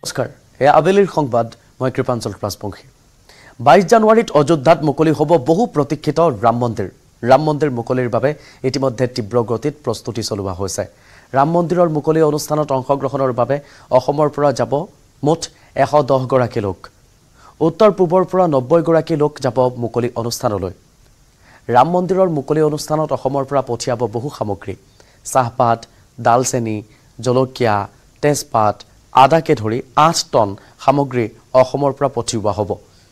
নমস্কাৰ এ আবেলিৰ সংবাদ মই কৃপাঞ্চল ৰাজবংশী 22 জানুৱাৰীত অযোধ্যাত মুকলি হ'ব বহু প্ৰতীক্ষিত ৰাম মন্দিৰ মুকলিৰ বাবে ইতিমধ্যে তীব্ৰ গতিত প্ৰস্তুতি চলোৱা হৈছে ৰাম মন্দিৰৰ মুকলি অনুষ্ঠানত অংশগ্ৰহণৰ বাবে অসমৰ পৰা যাব মুঠ 110 গৰাকী লোক উত্তৰ পূবৰ পৰা 90 গৰাকী লোক যাব মুকলি অনুষ্ঠানলৈ ৰাম মন্দিৰৰ মুকলি অনুষ্ঠানত অসমৰ পৰা পঠিয়াব বহু সামগ্ৰী চাহপাত দালচেনি জলকীয়া তেজপাত আদাকে ধৰি 8 টন সামগ্ৰী অসমৰ পৰা পঠিওৱা হ'ব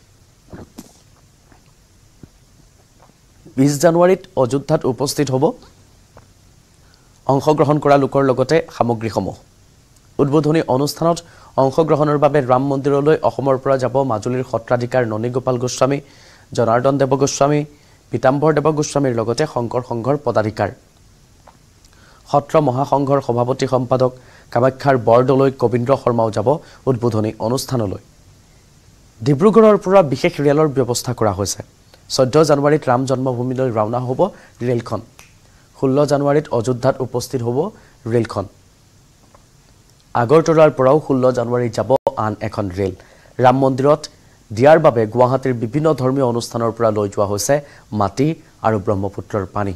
20 জানুৱাৰীত অযোধ্যাত উপস্থিত হ'ব অংশগ্ৰহণ কৰা লোকৰ লগতে সামগ্ৰীসমূহ উদ্বোধনী অনুষ্ঠানত অংশগ্ৰহণৰ বাবে ৰাম মন্দিৰলৈ অসমৰ পৰা যাব মাজুলীৰ সত্ৰাধিকাৰ ননীগোপাল গোস্বামী জনাৰ্দন দেৱ গোস্বামী পিতাম্বৰ দেৱ গোস্বামীৰ লগতে শংকৰ সংঘৰ পদাধিকাৰ সত্ৰ মহাসংঘৰ সভাপতি সম্পাদক কামাখ্যাৰ বৰদলৈ কবীন্দ্ৰ শৰ্মাও যাব উদ্বোধনী অনুষ্ঠানলৈ ডিব্ৰুগড়ৰ পৰা বিশেষ ৰেলৰ ব্যৱস্থা কৰা হৈছে 14 জানুৱাৰীত ৰাম জন্মভূমিলৈ ৰাওনা হ'ব ৰেলখন 16 জানুৱাৰীত অযোধ্যাত উপস্থিত হ'ব ৰেলখন আগৰতলাৰ পৰাও 16 জানুৱাৰীত যাব আন এখন ৰেল ৰাম মন্দিৰত দিয়াৰ বাবে গুৱাহাটীৰ বিভিন্ন ধৰ্মীয় অনুষ্ঠানৰ পৰা লৈ যোৱা হৈছে মাটি আৰু ব্ৰহ্মপুত্ৰৰ পানী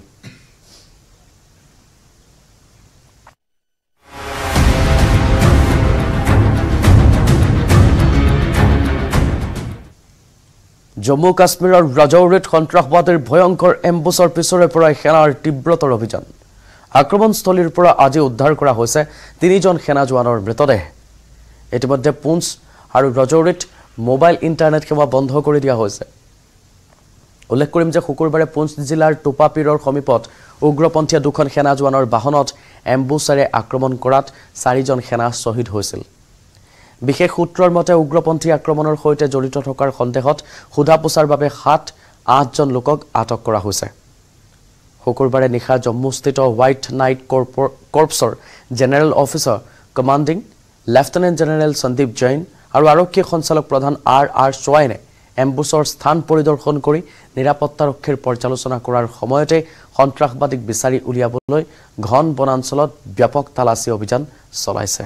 জম্মু কাশ্মীৰৰ ৰাজৌৰীত সন্ত্ৰাসবাদীৰ ভয়ংকৰ এম্বুছৰ পিছৰে পৰা সেনাৰ তীব্ৰতৰ অভিযান আক্ৰমণস্থলীৰ পৰা আজি উদ্ধাৰ কৰা হৈছে 3জন সেনা জোৱানৰ মৃতদেহ ইতিমধ্যে পুঞ্চ আৰু ৰাজৌৰীত মোবাইল ইণ্টাৰনেট সেৱা বন্ধ কৰি দিয়া হৈছে উল্লেখ কৰিম যে শুকুৰবাৰে পুঞ্চ জিলাৰ টোপাপীৰৰ সমীপত উগ্ৰপন্থীয় দুখন সেনা জোৱানৰ বাহনত এম্বুছৰে আক্ৰমণ কৰাত 4জন সেনা শ্বহীদ হৈছিল বিশেষ সূত্ৰৰ মতে উগ্ৰপন্থী আক্ৰমণৰ সৈতে জড়িত থকাৰ সন্দেহত সোধাপোছাৰ বাবে 7-8জন লোকক আটক কৰা হৈছে শুকুৰবাৰে নিশা জম্মুস্থিত হোৱাইট নাইট কৰ্পছৰ general officer commanding lieutenant general Sandeep Jain আৰু আৰক্ষী সঞ্চালক প্ৰধান আৰ সোৱাইনে এম্বুছৰ স্থান পৰিদৰ্শন কৰি নিৰাপত্তাৰক্ষীৰ পৰ্যালোচনা কৰাৰ সময়তে সন্ত্ৰাসবাদীক বিচাৰি উলিয়াবলৈ ঘন বনাঞ্চলত ব্যাপক তালাচী অভিযান চলাইছে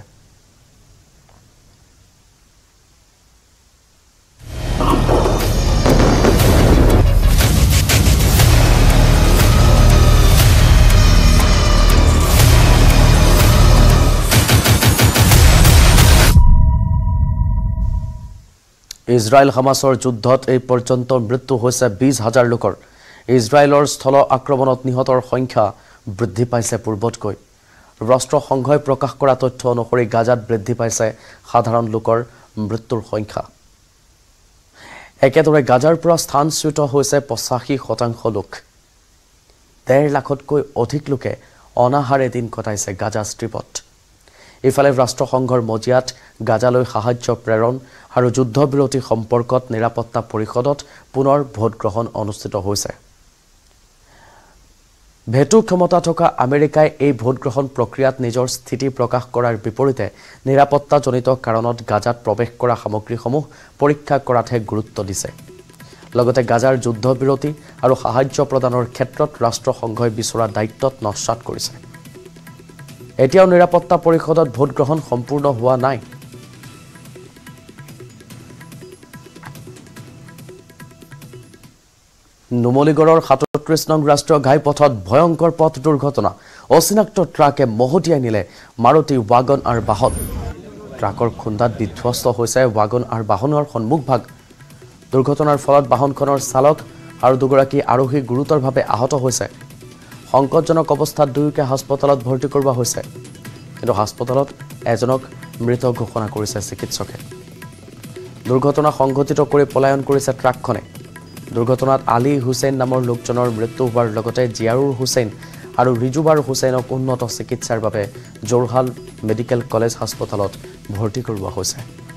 ইজৰাইল হামাছৰ যুদ্ধত এই পৰ্যন্ত মৃত্যু হৈছে 20,000 লোকৰ ইজৰাইলৰ স্থল আক্ৰমণত নিহতৰ সংখ্যা বৃদ্ধি পাইছে পূৰ্বতকৈ ৰাষ্ট্ৰসংঘই প্ৰকাশ কৰা তথ্য অনুসৰি গাজাত বৃদ্ধি পাইছে সাধাৰণ লোকৰ মৃত্যুৰ সংখ্যা একেদৰে গাজাৰ পৰা স্থানচ্যুত হৈছে 85% লোক 1.5 লাখতকৈ অধিক লোকে অনাহাৰে দিন কটাইছে গাজা ষ্ট্ৰীপত ইফালে ৰাষ্ট্ৰসংঘৰ মজিয়াত গাজালৈ সাহায্য প্ৰেৰণ আৰু যুদ্ধবিৰতি সম্পৰ্কত নিৰাপত্তা পৰিষদত পুনৰ ভোট গ্ৰহণ অনুষ্ঠিত হৈছে ভেটো ক্ষমতা থকা আমেৰিকাই এই ভোট গ্ৰহণ প্ৰক্ৰিয়াত নিজৰ স্থিতি প্ৰকাশ কৰাৰ বিপৰীতে নিৰাপত্তাজনিত কাৰণত গাজাত প্ৰৱেশ কৰা সামগ্ৰীসমূহ পৰীক্ষা কৰাতহে গুৰুত্ব দিছে লগতে গাজাৰ যুদ্ধবিৰতি আৰু সাহায্য প্ৰদানৰ ক্ষেত্ৰত ৰাষ্ট্ৰসংঘই বিচৰা দায়িত্বত নস্যাৎ কৰিছে এতিয়াও নিৰাপত্তা পৰিষদত ভোট গ্ৰহণ সম্পূৰ্ণ হোৱা নাই নুমলীগড়ৰ 37 নং ৰাষ্ট্ৰীয় ঘাইপথত ভয়ংকৰ পথ দুৰ্ঘটনা অচিনাক্ত ট্ৰাকে মহতিয়াই নিলে মাৰুতি ৱাগন আৰু বাহন ট্ৰাকৰ খুন্দাত বিধ্বস্ত হৈছে ৱাগন আৰু বাহনৰ সন্মুখভাগ দুৰ্ঘটনাৰ ফলত বাহনখনৰ চালক আৰু দুগৰাকী আৰোহী গুৰুতৰভাৱে আহত হৈছে সংকটজনক অৱস্থাত দুয়োকে হাস্পতালত ভৰ্তি কৰোৱা হৈছে কিন্তু হাস্পতালত এজনক মৃত ঘোষণা কৰিছে চিকিৎসকে দুৰ্ঘটনা সংঘটিত কৰি পলায়ন কৰিছে ট্ৰাকখনে দুৰ্ঘটনাত আলী হুছেইন নামৰ লোকজনৰ মৃত্যু হোৱাৰ লগতে জিয়াৰুৰ হুছেইন আৰু ৰিজুবাৰ হুছেইনক উন্নত চিকিৎসাৰ বাবে জোৰহাল মেডিকেল কলেজ হাস্পতালত ভৰ্তি কৰোৱা হৈছে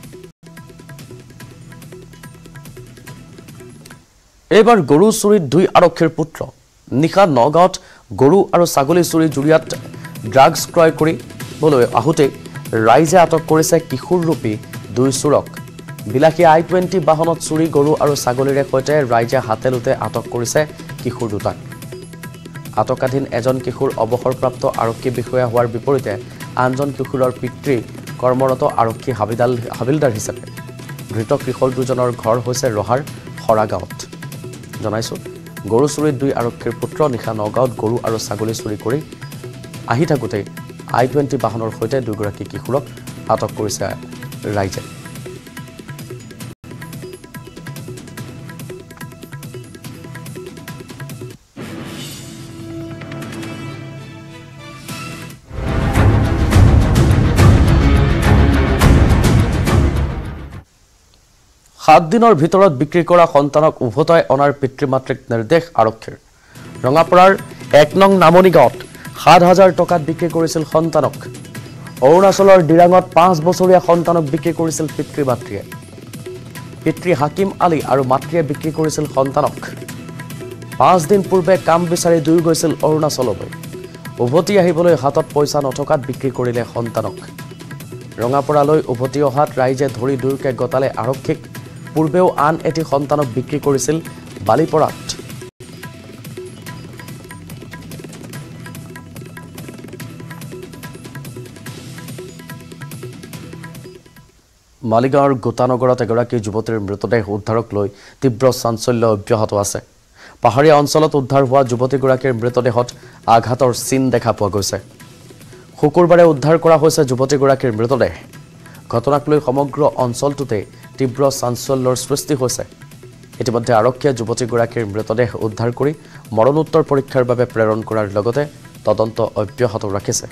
এইবাৰ গৰু চুৰিত 2 আৰক্ষীৰ পুত্ৰ নিশা নগাঁৱত গৰু আৰু ছাগলী চুৰি জুৰিয়াত ড্ৰাগছ ক্ৰয় কৰিবলৈ আহোঁতে ৰাইজে আটক কৰিছে কিশোৰৰূপী 2 চোৰক বিলাসী i20 বাহনত চুৰি গৰু আৰু ছাগলীৰে সৈতে ৰাইজে হাতেলুতে আটক কৰিছে কিশোৰ দুটাক আটকাধীন এজন কিশোৰ অৱসৰপ্ৰাপ্ত আৰক্ষী বিষয়া হোৱাৰ বিপৰীতে আনজন কিশোৰৰ পিতৃ কৰ্মৰত আৰক্ষী হাবিলদাৰ হিচাপে ধৃত কিশোৰ দুজনৰ ঘৰ হৈছে ৰহাৰ খৰা গাঁৱত জনাইছো গৰু চুৰিত 2 আৰক্ষীৰ পুত্ৰ নিশা নগাঁৱত গৰু আৰু ছাগলী চুৰি কৰি আহি থাকোতে I-20 বাহনৰ সৈতে 2 গৰাকী কিশোৰক আটক কৰিছে ৰাইজে সাত দিনৰ ভিতৰত বিক্ৰী কৰা সন্তানক উভতাই অনাৰ পিতৃ-মাতৃক নিৰ্দেশ আৰক্ষীৰ ৰঙাপাৰাৰ 1 নং নামনি গাঁৱত 7,000 টকাত বিক্ৰী কৰিছিল সন্তানক অৰুণাচলৰ ডিৰাঙত 5 বছৰীয়া সন্তানক বিক্ৰী কৰিছিল পিতৃ-মাতৃয়ে পিতৃ হাকিম আলী আৰু মাতৃয়ে বিক্ৰী কৰিছিল সন্তানক 5 দিন পূৰ্বে কাম বিচাৰি দুই গৈছিল অৰুণাচললৈ উভতি আহিবলৈ হাতত পইচা নথকাত বিক্ৰী কৰিলে সন্তানক ৰঙাপাৰালৈ উভতি অহাত ৰাইজে ধৰি দুৰকে গতালে আৰক্ষীক পূৰ্বেও আন এটি সন্তানক বিক্ৰী কৰিছিল বালিপৰাত মালিগাঁৱৰ গোটানগৰত এগৰাকী যুৱতীৰ মৃতদেহ উদ্ধাৰক লৈ তীব্ৰ চাঞ্চল্য অব্যাহত আছে পাহাৰীয়া অঞ্চলত উদ্ধাৰ হোৱা যুৱতীগৰাকীৰ মৃতদেহত আঘাতৰ চিন দেখা পোৱা গৈছে শুকুৰবাৰে উদ্ধাৰ কৰা হৈছে যুৱতীগৰাকীৰ মৃতদেহ ঘটনাক লৈ সমগ্ৰ অঞ্চলটোতে তীব্ৰ চাঞ্চল্যৰ সৃষ্টি হৈছে ইতিমধ্যে আৰক্ষীয়ে যুৱতীগৰাকীৰ মৃতদেহ উদ্ধাৰ কৰি মৰণোত্তৰ পৰীক্ষাৰ বাবে প্ৰেৰণ কৰাৰ লগতে তদন্ত অব্যাহত ৰাখিছে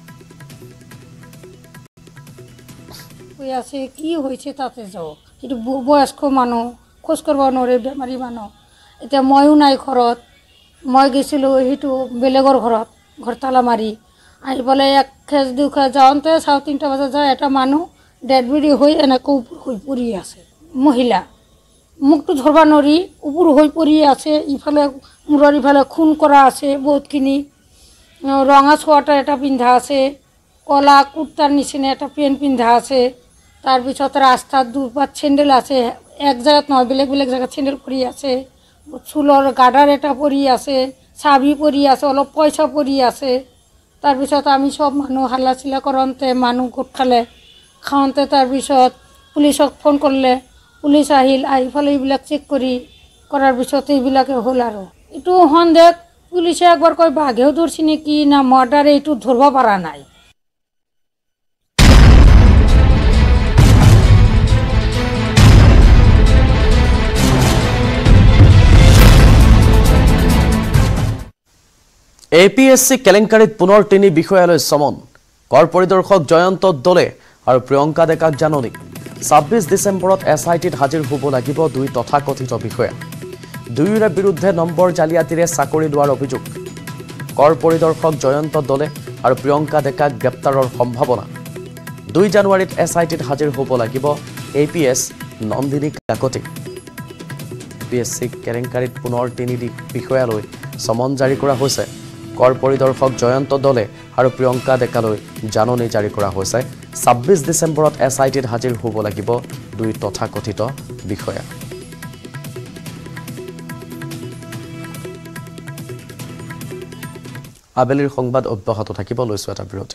আছে কি হৈছে তাতে যাও এটো বয়স্ক মানুহ খোজ কৰিব নৰে বেমাৰী মানুহ এটা ময়ও নাই ঘৰত মই গেছিলো হেতু বেলেগৰ ঘৰত ঘৰতালা মাৰি আহি বলে এক খেজ দুখা যাওঁতে 3:30 বজাত যায় এটা মানুহ ডেড বডি হৈ এনেকৈ হৈ পৰি আছে মহিলা মুখটো ধৰবা নৰি উপৰ হৈ পৰি আছে ইফালে মুৰৰ ইফালে খুন কৰা আছে বহুতখিনি ৰঙা সোৱাটাৰ এটা পিন্ধা আছে কলা কুৰ্তাৰ নিচিনা এটা পেন পিন্ধা আছে তার পিছত রাস্তার দুপাত স্যান্ডেল আছে এক জায়গাত নয় বেলেগ বেলেগ জায়গাত স্যান্ডেল পরি আছে চুলৰ গাডার এটা পরি আছে চাবি পরি আছে অলপ পয়সা পরি আছে তার পিছত আমি সব মানুহ হাল্লা চিল্লা করতে মানুহ গোট খালে খাওঁতে তার পিছত পুলিশক ফোন করলে পুলিশ আহিল আহি ফেলে এইবিলাক চেক করার পিছত এইবিলাকে হল আৰু এইটো সন্দেহ পুলিশে একবার কয় বাঘেও ধরছি নাকি না মার্ডারে এইটো ধরবা পারা নাই APSC কেলেংকাৰীত পুনৰ 3 বিষয়ালৈ সমন কৰ পৰিদৰ্শক জয়ন্ত দলে আৰু প্ৰিয়ংকা ডেকাক জাননী 26 ডিসেম্বৰত SITত হাজিৰ হ'ব লাগিব 2 তথাকথিত বিষয়া দুয়োৰে বিৰুদ্ধে নম্বৰ জালিয়াতিৰে চাকৰি লোৱাৰ অভিযোগ কৰ পৰিদৰ্শক জয়ন্ত দলে আৰু প্ৰিয়ংকা ডেকাক গ্ৰেপ্তাৰৰ সম্ভাৱনা 2 জানুৱাৰীত SITত হাজিৰ হ'ব লাগিব APS নন্দিনী কাকতি APSC কেলেংকাৰীত পুনৰ 3 বিষয়ালৈ সমন জাৰি কৰা হৈছে কৰ পৰিদৰ্শক জয়ন্ত দলে আৰু প্ৰিয়ংকা ডেকালৈ জাননী জাৰি কৰা হৈছে 26 ডিসেম্বৰত SITত হাজিৰ হ'ব লাগিব 2 তথাকথিত বিষয়া আবেলিৰ সংবাদ অব্যাহত থাকিব লৈছো এটা বিৰতি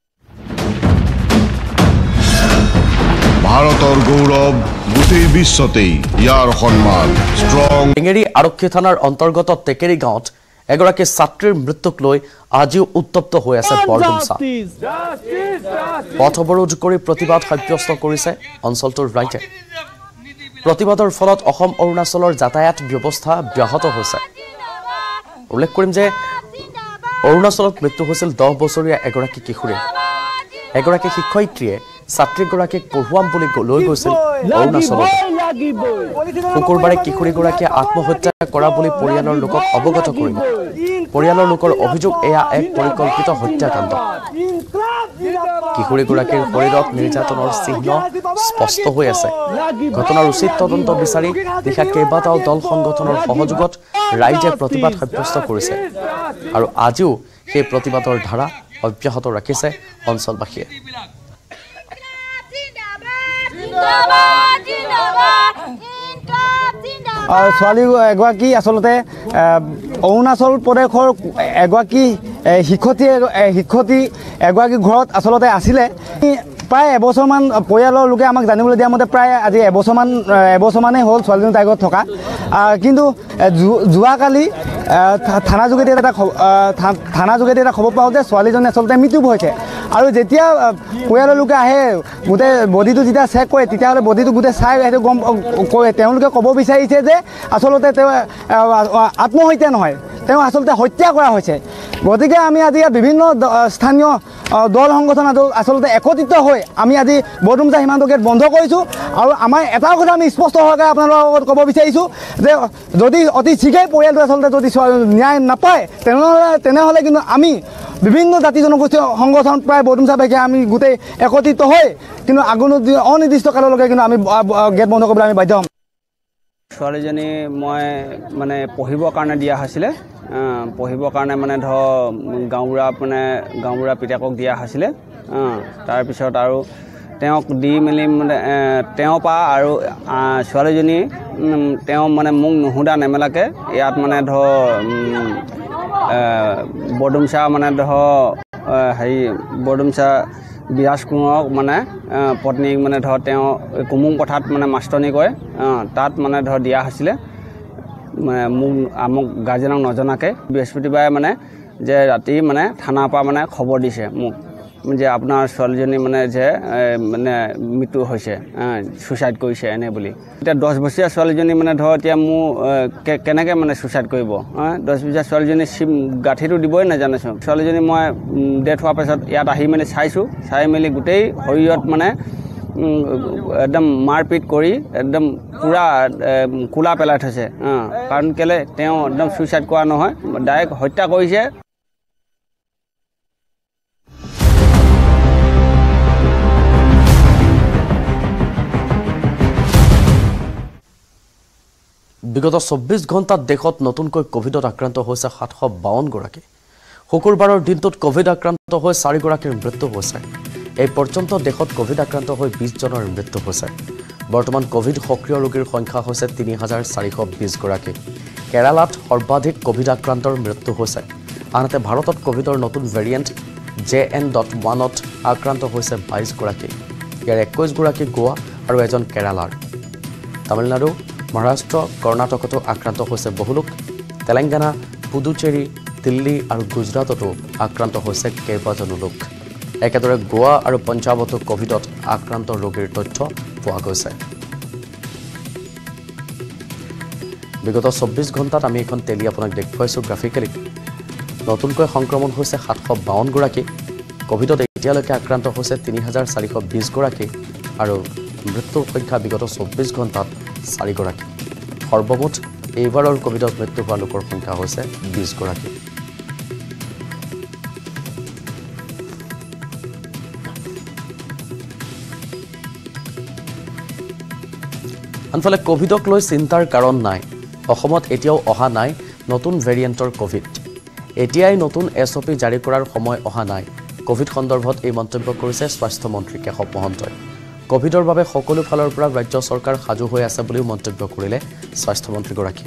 ভাৰতৰ গৌৰৱ গোটেই বিশ্বতেই ইয়াৰ সন্মান ষ্ট্ৰং টেঙেৰী আৰক্ষী থানাৰ অন্তৰ্গত টেকেৰী গাঁৱত এগৰাকী ছাত্ৰীৰ মৃত্যুক লৈ আজিও উত্তপ্ত হৈ আছে বৰডুমছা পথ অৱৰোধ কৰি প্ৰতিবাদ সাব্যস্ত কৰিছে অঞ্চলটোৰ ৰাইজে প্ৰতিবাদৰ ফলত অসম অৰুণাচলৰ যাতায়াত ব্যৱস্থা ব্যাহত হৈছে উল্লেখ কৰিম যে অৰুণাচলত মৃত্যু হৈছিল 10 বছৰীয়া এগৰাকী কিশোৰী এগৰাকী শিক্ষয়িত্ৰীয়ে ছাত্ৰীগৰাকীক পঢ়ুৱাম বুলি লৈ গৈছিল অৰুণাচলত শুকুৰবাৰে কিশোৰীগৰাকীয়ে আত্মহত্যা কৰা বুলি পৰিয়ালৰ লোকক অৱগত কৰিলে পৰিয়ালৰ লোকৰ অভিযোগ এয়া এক পৰিকল্পিত হত্যাকাণ্ড কিশোৰীগৰাকীৰ শৰীৰত নিৰ্যাতনৰ চিহ্ন স্পষ্ট হৈ আছে ঘটনাৰ উচিত তদন্ত বিচাৰি নিশা কেইবাটাও দল সংগঠনৰ সহযোগত ৰাইজে প্ৰতিবাদ সাব্যস্ত কৰিছে আৰু আজিও সেই প্ৰতিবাদৰ ধাৰা অব্যাহত ৰাখিছে অঞ্চলবাসীয়ে ছোৱালী এগৰাকী আচলতে অৰুণাচল প্ৰদেশৰ এগৰাকী শিক্ষয়িত্ৰী এগৰাকী ঘৰত আচলতে আছিলে প্ৰায় এবছৰমান পৰিয়ালৰ লোকে আমাক জানিবলৈ দিয়া মতে প্ৰায় আজি এবছৰমানেই হ'ল ছোৱালীজনী তাইৰ ঘৰত থকা কিন্তু যোৱাকালি থানা যোগেদি এটা খবৰ পাওঁ যে ছোৱালীজনী আচলতে মৃত্যু হৈছে আৰু যেতিয়া পৰিয়ালৰ লোকে আহে গোটেই বডিটো যেতিয়া চেক কৰে তেতিয়াহ'লে বডিটো গোটেই চাই সেইটো গম তেওঁলোকে ক'ব বিচাৰিছে যে আচলতে তেওঁ আত্মহত্যা নহয় তেওঁ আচলতে হত্যা কৰা হৈছে গতিকে আমি আজি বিভিন্ন স্থানীয় দল সংগঠন আচলতে একত্ৰিত হৈ আমি আজি বৰডুমচা সীমান্ত গেট বন্ধ কৰিছোঁ আৰু আমাৰ এটা কথা আমি স্পষ্ট হোৱাকৈ আপোনালোকৰ লগত ক'ব বিচাৰিছোঁ যে যদি অতি শীঘ্ৰেই পৰিয়ালটো আচলতে যদি ন্যায় নাপায় তেনেহ'লে কিন্তু আমি বিভিন্ন জাতি জনগোষ্ঠী সংগঠন প্ৰায় বৰডুমচাবাসীয়ে আমি গোটেই একত্ৰিত হৈ কিন্তু অনিৰ্দিষ্ট কাললৈকে কিন্তু আমি গেট বন্ধ কৰিবলৈ আমি বাধ্য হ'ম ছোৱালীজনী মই মানে পঢ়িবৰ কাৰণে দিয়া হৈছিলে পঢ়িবৰ কাৰণে মানে ধৰ গাঁওবুঢ়া পিতাকক দিয়া হৈছিলে তাৰপিছত আৰু তেওঁক দি মেলি মানে তেওঁ পা আৰু ছোৱালীজনী তেওঁ মানে মোক নুসুধা নেমেলাকৈ ইয়াত মানে ধৰ বৰডুমচা মানে ধৰ বৰডুমচা বিৰাজ কোঁৱৰক মানে পত্নীক মানে ধৰ তেওঁ কুমুং পথাৰত মানে মাষ্টৰণী কৰে তাত মানে ধৰ দিয়া হৈছিলে মোক গাৰ্জেনক নজনাকৈ বৃহস্পতিবাৰে মানে যে ৰাতি মানে থানাৰ পৰা মানে খবৰ দিছে মোক যে আপোনাৰ ছোৱালীজনী মানে যে মানে মৃত্যু হৈছে ছুইচাইড কৰিছে এনে বুলি এতিয়া 10 বছৰীয়া ছোৱালীজনী মানে ধৰ এতিয়া মোৰ কেনেকৈ মানে ছুইচাইড কৰিব 10 বছৰীয়া ছোৱালীজনী গাঁঠিটো দিবই নাজানিছোঁ ছোৱালীজনী মই ডেথ হোৱাৰ পাছত ইয়াত আহি মেলি চাই মেলি গোটেই শৰীৰত মানে একদম মাৰপিট কৰি একদম পুৰা কোলা পেলাই থৈছে কাৰণ কেলে তেওঁ একদম ছুইচাইড কৰা নহয় ডাইৰেক্ট হত্যা কৰিছে বিগত 24 ঘণ্টাত দেশত নতুনকৈ কোভিডত আক্ৰান্ত হৈছে 752 গৰাকী শুকুৰবাৰৰ দিনটোত কোভিড আক্ৰান্ত হৈ 4 গৰাকীৰ মৃত্যু হৈছে এই পৰ্যন্ত দেশত কোভিড আক্ৰান্ত হৈ 20 জনৰ মৃত্যু হৈছে বৰ্তমান কোভিড সক্ৰিয় ৰোগীৰ সংখ্যা হৈছে 3420 গৰাকী কেৰালাত সৰ্বাধিক কোভিড আক্ৰান্তৰ মৃত্যু হৈছে আনহাতে ভাৰতত কোভিডৰ নতুন ভেৰিয়েণ্ট JN.1ত আক্ৰান্ত হৈছে 22 গৰাকী ইয়াৰ 21 গৰাকী গোৱা আৰু এজন কেৰালাৰ তামিলনাডু মহাৰাষ্ট্ৰ কৰ্ণাটকতো আক্ৰান্ত হৈছে বহু লোক তেলেংগানা পুডুচেৰী দিল্লী আৰু গুজৰাটতো আক্ৰান্ত হৈছে কেইবাজনো লোক একেদৰে গোৱা আৰু পঞ্জাৱতো কোভিডত আক্ৰান্ত ৰোগীৰ তথ্য পোৱা গৈছে বিগত 24 ঘণ্টাত আমি এখন তেলি আপোনাক দেখুৱাইছোঁ গ্ৰাফিকেলি নতুনকৈ সংক্ৰমণ হৈছে 752 গৰাকী কোভিডত এতিয়ালৈকে আক্ৰান্ত হৈছে 3420 গৰাকী আৰু মৃত্যুৰ সংখ্যা বিগত 24 ঘণ্টাত 4 গৰাকী সৰ্বমুঠ এইবাৰৰ কোভিডত মৃত্যু হোৱা লোকৰ সংখ্যা হৈছে 20 গৰাকী আনফালে কোভিডক লৈ চিন্তাৰ কাৰণ নাই অসমত এতিয়াও অহা নাই নতুন ভেৰিয়েণ্টৰ কোভিড এতিয়াই নতুন SOP জাৰি কৰাৰ সময় অহা নাই কোভিড সন্দৰ্ভত এই মন্তব্য কৰিছে স্বাস্থ্য মন্ত্ৰী কেশৱ মহন্তই কোভিডৰ বাবে সকলো ফালৰ পৰা ৰাজ্য চৰকাৰ সাজু হৈ আছে বুলিও মন্তব্য কৰিলে স্বাস্থ্য মন্ত্ৰীগৰাকী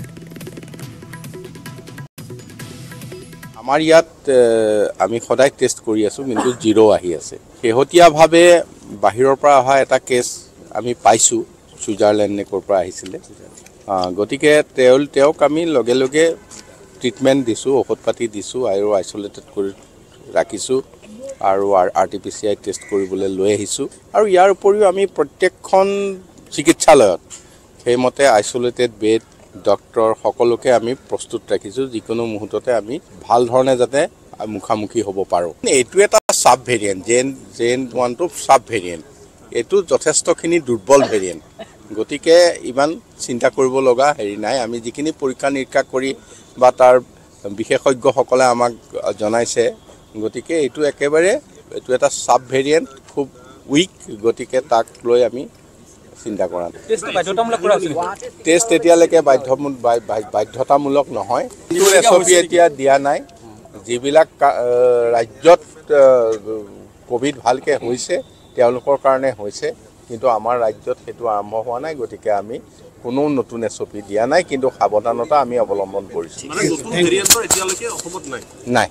আমাৰ ইয়াত আমি সদায় টেষ্ট কৰি আছো কিন্তু জিৰো আহি আছে শেহতীয়াভাৱে বাহিৰৰ পৰা অহা এটা কেছ আমি পাইছো সুইজাৰলেণ্ড নেকৰ পৰা আহিছিলে গতিকে তেওঁক আমি লগে লগে ট্ৰিটমেণ্ট দিছোঁ ঔষধ পাতি দিছোঁ আৰু আইচলেটেড কৰি ৰাখিছোঁ আৰু RT-PCR টেষ্ট কৰিবলৈ লৈ আহিছোঁ আৰু ইয়াৰ উপৰিও আমি প্ৰত্যেকখন চিকিৎসালয়ত সেইমতে আইচলেটেড বেড ডক্টৰ সকলোকে আমি প্ৰস্তুত ৰাখিছোঁ যিকোনো মুহূৰ্ততে আমি ভাল ধৰণে যাতে মুখামুখি হ'ব পাৰোঁ এইটো এটা সাব ভেৰিয়েণ্ট JN.1টো সাব ভেৰিয়েণ্ট এইটো যথেষ্টখিনি দুৰ্বল ভেৰিয়েণ্ট গতিকে ইমান চিন্তা কৰিব লগা হেৰি নাই আমি যিখিনি পৰীক্ষা নিৰীক্ষা কৰি বা তাৰ বিশেষজ্ঞসকলে আমাক জনাইছে গতিকে এইটো এটা সাব ভেৰিয়েণ্ট খুব উইক গতিকে তাক লৈ আমি চিন্তা কৰা টেষ্ট এতিয়ালৈকে বাধ্যতামূলক নহয় SOP এতিয়া দিয়া নাই যিবিলাক ৰাজ্যত কোভিড ভালকে হৈছে তেওঁলোকৰ কাৰণে হৈছে কিন্তু আমাৰ ৰাজ্যত সেইটো আৰম্ভ হোৱা নাই গতিকে আমি কোনো নতুন SOP দিয়া নাই কিন্তু সাৱধানতা আমি অৱলম্বন কৰিছোঁ মানে নতুন ভেৰিয়েণ্টৰ এতিয়ালৈকে অসমত নাই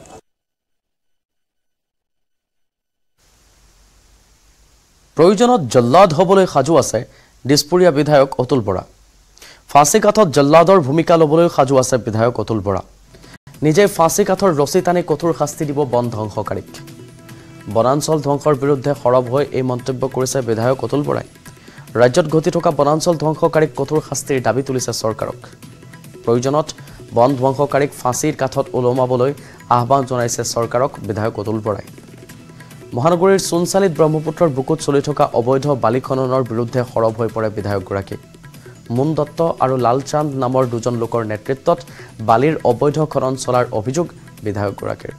প্ৰয়োজনত জল্লাদ হ'বলৈ সাজু আছে দিছপুৰীয়া বিধায়ক অতুল বৰা ফাঁচী কাঠত জল্লাদৰ ভূমিকা ল'বলৈ সাজু আছে বিধায়ক অতুল বৰা নিজে ফাঁচী কাঠৰ ৰছী টানি কঠোৰ শাস্তি দিব বন ধ্বংসকাৰীক বনাঞ্চল ধ্বংসৰ বিৰুদ্ধে সৰব হৈ এই মন্তব্য কৰিছে বিধায়ক অতুল বৰাই ৰাজ্যত ঘটি থকা বনাঞ্চল ধ্বংসকাৰীক কঠোৰ শাস্তিৰ দাবী তুলিছে চৰকাৰক প্ৰয়োজনত বন ধ্বংসকাৰীক ফাঁচীৰ কাঠত ওলমাবলৈ আহ্বান জনাইছে চৰকাৰক বিধায়ক অতুল বৰাই মহানগৰীৰ সোণচালিত ব্ৰহ্মপুত্ৰৰ বুকুত চলি থকা অবৈধ বালি খননৰ বিৰুদ্ধে সৰব হৈ পৰে বিধায়কগৰাকী মুন দত্ত আৰু লালচান্দ নামৰ দুজন লোকৰ নেতৃত্বত বালিৰ অবৈধ খনন চলাৰ অভিযোগ বিধায়কগৰাকীৰ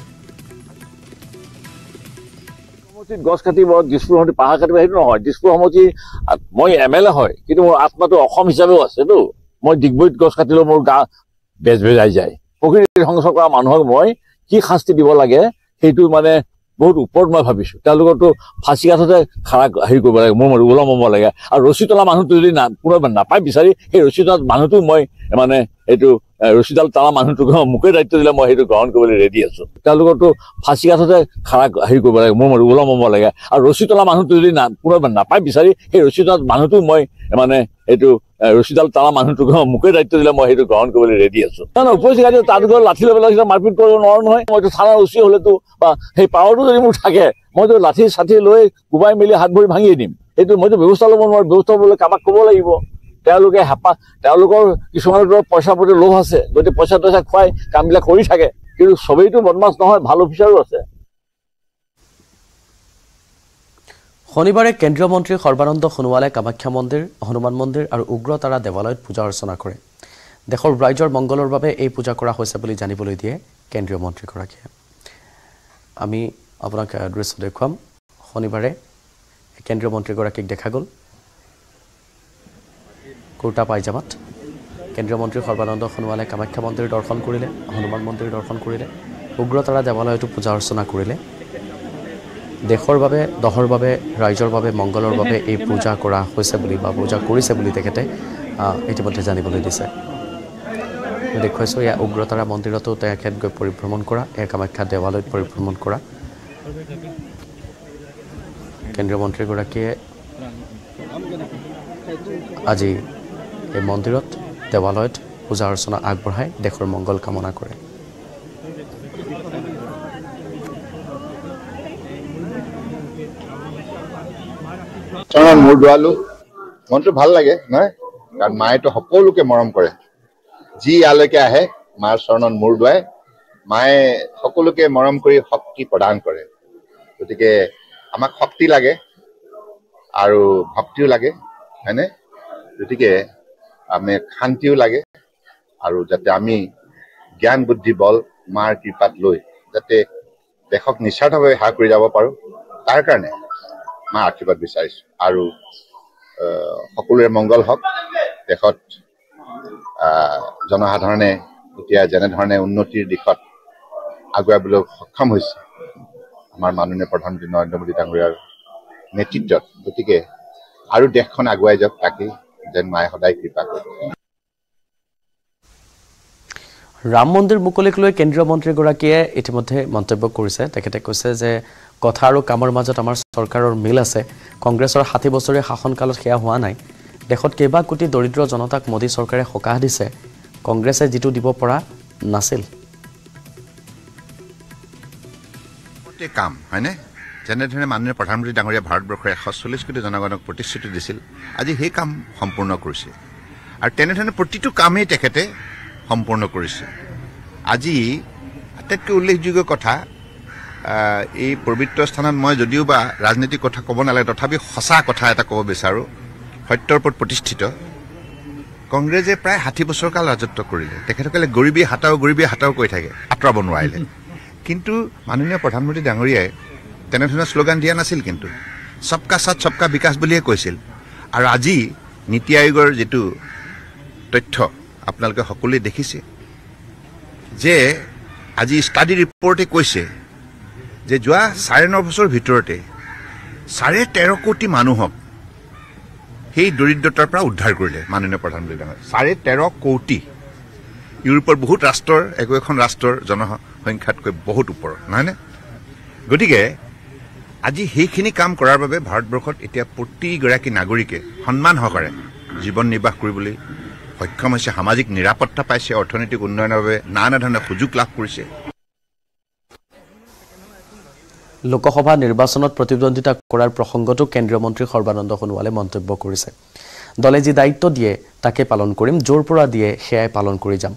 গছ কাটিব দিছপুৰ সমষ্টি পাহাৰ কাটিব সেইটো নহয় দিছপুৰ সমষ্টি মই MLA হয় কিন্তু মোৰ আত্মাটো অসম হিচাপেও আছেতো মই ডিগবৈত গছ কাটিলেও মোৰ গা বেজবেজাই যায় প্ৰকৃতি ধ্বংস কৰা মানুহক মই কি শাস্তি দিব লাগে সেইটো মানে বহুত ওপৰত মই ভাবিছো তেওঁলোকৰতো ফাঁচী কাঠতে খাৰা হেৰি কৰিব লাগে মোৰ ওলমাব লাগে আৰু ৰছী তলা মানুহটো যদি পুনৰ নাপায় বিচাৰি সেই ৰছী তলা মানুহটো মই মানে এইটো ৰছীডাল তলা মানুহটোক মোকে দায়িত্ব দিলে মই সেইটো গ্ৰহণ কৰিবলৈ ৰেডি আছো তেওঁলোকৰতো ফাঁচী কাঠতে খাৰা হেৰি কৰিব লাগে মোৰ ওলমাব লাগে আৰু ৰছী তলা মানুহটো যদি পুনৰ নাপায় বিচাৰি সেই ৰছী তলা মানুহটো মই মানে এইটো ৰছীডাল তলা মানুহটোক মোকে দায়িত্ব দিলে মই সেইটো গ্ৰহণ কৰিবলৈ ৰেডি আছো উপস্থিত তাত গৈ লাঠি লৈ পেলাই মাৰপিট কৰিব নোৱাৰো নহয় মইতো থানাৰ ওচি হলেতো বা সেই পাৱাৰটো যদি মোৰ থাকে মইতো লাঠি চাঠি লৈ কোবাই মেলি হাত ভৰি ভাঙিয়ে দিম এইটো মইতো ব্যৱস্থা ল'ব নোৱাৰো ব্যৱস্থা ল'বলৈ কাৰোবাক ক'ব লাগিব তেওঁলোকে তেওঁলোকৰ কিছুমানৰ পইচা প্ৰতি লোভ আছে গতিকে পইচা টইচা খুৱাই কামবিলাক কৰি থাকে কিন্তু চবেইতো বদমাছ নহয় ভাল অফিচাৰো আছে শনিবাৰে কেন্দ্ৰীয় মন্ত্ৰী সৰ্বানন্দ সোণোৱালে কামাখ্যা মন্দিৰ হনুমান মন্দিৰ আৰু উগ্ৰতাৰা দেৱালয়ত পূজা অৰ্চনা কৰে দেশৰ ৰাইজৰ মংগলৰ বাবে এই পূজা কৰা হৈছে বুলি জানিবলৈ দিয়ে কেন্দ্ৰীয় মন্ত্ৰীগৰাকীয়ে আমি আপোনাক দৃশ্য দেখুৱাম শনিবাৰে কেন্দ্ৰীয় মন্ত্ৰীগৰাকীক দেখা গ'ল কুৰ্তা পাইজামাত কেন্দ্ৰীয় মন্ত্ৰী সৰ্বানন্দ সোণোৱালে কামাখ্যা মন্দিৰ দৰ্শন কৰিলে হনুমান মন্দিৰ দৰ্শন কৰিলে উগ্ৰতাৰা দেৱালয়তো পূজা অৰ্চনা কৰিলে দেশৰ বাবে দহৰ বাবে ৰাইজৰ বাবে মংগলৰ বাবে এই পূজা কৰা হৈছে বুলি বা পূজা কৰিছে বুলি তেখেতে ইতিমধ্যে জানিবলৈ দিছে দেখুৱাইছোঁ এয়া উগ্ৰতাৰা মন্দিৰতো তেখেত গৈ পৰিভ্ৰমণ কৰা এয়া কামাখ্যা দেৱালয়ত পৰিভ্ৰমণ কৰা কেন্দ্ৰীয় মন্ত্ৰীগৰাকীয়ে আজি এই মন্দিৰত দেৱালয়ত পূজা অৰ্চনা আগবঢ়াই দেশৰ মংগল কামনা কৰে চৰণত মূৰ দোৱালো মনটো ভাল লাগে নহয় কাৰণ মায়েতো সকলোকে মৰম কৰে যি ইয়ালৈকে আহে মাৰ চৰণত মূৰ দোৱাই মায়ে সকলোকে মৰম কৰি শক্তি প্ৰদান কৰে গতিকে আমাক শক্তি লাগে আৰু ভক্তিও লাগে হয়নে গতিকে আমি শান্তিও লাগে আৰু যাতে আমি জ্ঞান বুদ্ধি বল মাৰ কৃপাত লৈ যাতে দেশক নিস্বাৰ্থভাৱে সেৱা কৰি যাব পাৰোঁ তাৰ কাৰণে মা আশীৰ্বাদ বিচাৰিছো আৰু সকলোৰে মংগল হওক দেশত জনসাধাৰণে এতিয়া যেনেধৰণে উন্নতিৰ দিশত আগুৱাবলৈ সক্ষম হৈছে আমাৰ মাননীয় প্ৰধানমন্ত্ৰী নৰেন্দ্ৰ মোদী ডাঙৰীয়াৰ নেতৃত্বত গতিকে আৰু দেশখন আগুৱাই যাওক তাকে যেন মায়ে সদায় কৃপা কৰে ৰাম মন্দিৰ মুকলিক লৈ কেন্দ্ৰীয় মন্ত্ৰীগৰাকীয়ে ইতিমধ্যে মন্তব্য কৰিছে তেখেতে কৈছে যে কথা আৰু কামৰ মাজত আমাৰ চৰকাৰৰ মিল আছে কংগ্ৰেছৰ 60 বছৰীয়া শাসনকালত সেয়া হোৱা নাই দেশত কেইবা কোটি দৰিদ্ৰ জনতাক মোদী চৰকাৰে সকাহ দিছে কংগ্ৰেছে যিটো দিব পৰা নাছিল কাম হয়নে যেনেধৰণে মাননীয় প্ৰধানমন্ত্ৰী ডাঙৰীয়া ভাৰতবৰ্ষৰ 140 কোটি জনগণক প্ৰতিশ্ৰুতি দিছিল আজি সেই কাম সম্পূৰ্ণ কৰিছে আৰু তেনেধৰণে প্ৰতিটো কামেই তেখেতে সম্পূৰ্ণ কৰিছে আজি আটাইতকৈ উল্লেখযোগ্য কথা এই পবিত্ৰ স্থানত মই যদিও বা ৰাজনীতিক কথা ক'ব নালাগে তথাপি সঁচা কথা এটা ক'ব বিচাৰোঁ সত্যৰ ওপৰত প্ৰতিষ্ঠিত কংগ্ৰেছে প্ৰায় 60 বছৰ কাল ৰাজত্ব কৰিলে তেখেতসকলে গৰীবী হাতাও কৈ থাকে আঁতৰাব নোৱাৰিলে কিন্তু মাননীয় প্ৰধানমন্ত্ৰী ডাঙৰীয়াই তেনেধৰণৰ শ্লোগান দিয়া নাছিল কিন্তু সবকা সাথ সবকা বিকাশ বুলিয়ে কৈছিল আৰু আজি নীতি আয়োগৰ যিটো তথ্য আপোনালোকে সকলোৱে দেখিছে যে আজি ষ্টাডি ৰিপৰ্টে কৈছে যে যোৱা 9.5 বছৰ ভিতৰতে 13.5 কোটি মানুহক সেই দৰিদ্ৰতাৰ পৰা উদ্ধাৰ কৰিলে মাননীয় প্ৰধানমন্ত্ৰী ডাঙৰীয়াই 13.5 কোটি ইউৰোপৰ বহুত ৰাষ্ট্ৰৰ এখন ৰাষ্ট্ৰৰ জনসংখ্যাতকৈ বহুত ওপৰত নহয়নে গতিকে আজি সেইখিনি কাম কৰাৰ বাবে ভাৰতবৰ্ষত এতিয়া প্ৰতিগৰাকী নাগৰিকে সন্মান সহকাৰে জীৱন নিৰ্বাহ কৰিবলৈ সক্ষম হৈছে, সামাজিক নিৰাপত্তা পাইছে, অৰ্থনৈতিক উন্নয়নৰ বাবে নানা ধৰণৰ সুযোগ লাভ কৰিছে। লোকসভা নিৰ্বাচনত প্ৰতিদ্বন্দ্বিতা কৰাৰ প্ৰসংগতো কেন্দ্ৰীয় মন্ত্ৰী সৰ্বানন্দ সোণোৱালে মন্তব্য কৰিছে। দলে যি দায়িত্ব দিয়ে তাকে পালন কৰিম, য'ৰ পৰা দিয়ে সেয়াই পালন কৰি যাম।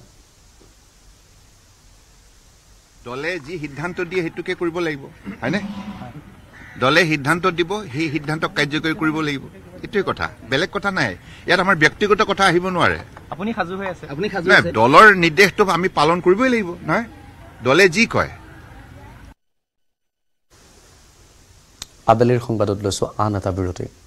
দলে যি সিদ্ধান্ত দিয়ে সেইটোকে কৰিব লাগিব, হয়নে? দলে সিদ্ধান্ত দিব, সেই সিদ্ধান্তক কাৰ্যকৰী কৰিব লাগিব, এইটোৱে কথা, বেলেগ কথা নাই। ইয়াত আমাৰ ব্যক্তিগত কথা আহিব নোৱাৰে। আপুনি সাজু হৈ আছে? দলৰ নিৰ্দেশটো আমি পালন কৰিবই লাগিব, নহয়? দলে যি কয়। আবেলিৰ সংবাদত লৈছো আন এটা বিৰতি।